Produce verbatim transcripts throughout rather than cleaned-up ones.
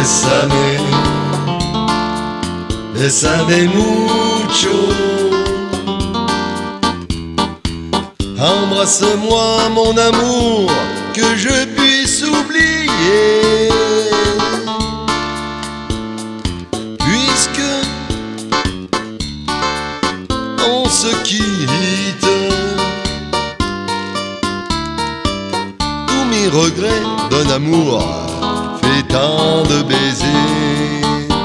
Bésame, bésame mucho. Embrasse-moi mon amour, que je puisse oublier. Puisque on se quitte, tous mes regrets d'un amour fait tant de baisers.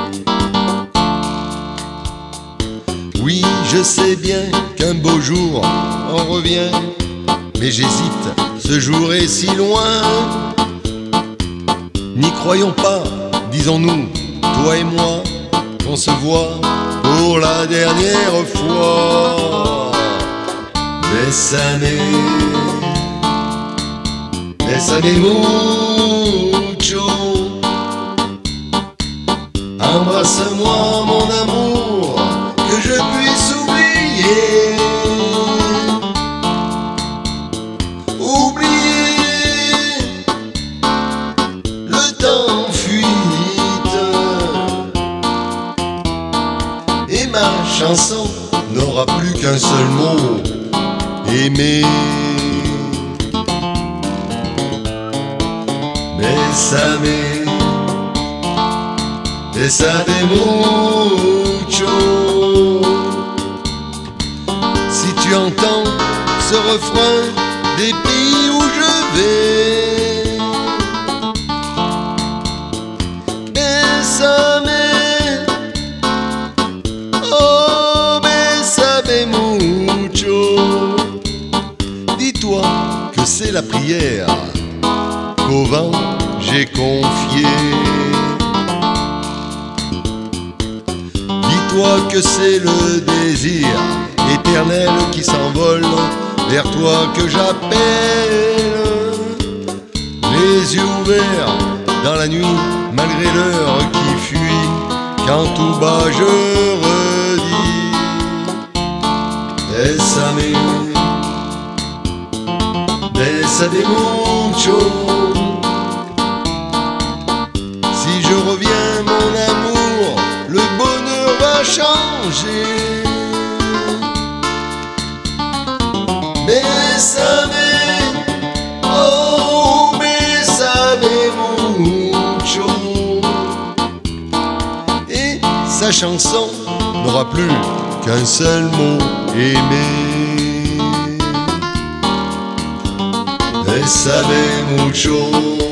Oui, je sais bien qu'un beau jour on revient, mais j'hésite, ce jour est si loin. N'y croyons pas, disons-nous, toi et moi, qu'on se voit pour la dernière fois. Bésame, bésame mucho. Embrasse-moi mon amour, que je puisse oublier. Oublier, le temps fuite, et ma chanson n'aura plus qu'un seul mot: aimer. Bésame, bésame mucho. Si tu entends ce refrain des pays où je vais, bésame, oh bésame mucho. Dis-toi que c'est la prière qu'au vent j'ai confiée. Dis-toi que c'est le désir éternel qui s'envole vers toi que j'appelle. Les yeux ouverts dans la nuit, malgré l'heure qui fuit, quand tout bas je redis: bésame, bésame mucho. Si je reviens mon amour, le bonheur va changer. Bésame, oh bésame mucho. Et sa chanson n'aura plus qu'un seul mot: aimer. Bésame mucho.